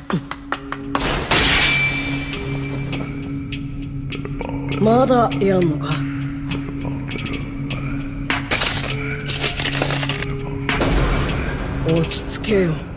まだやんのか。落ち着けよ。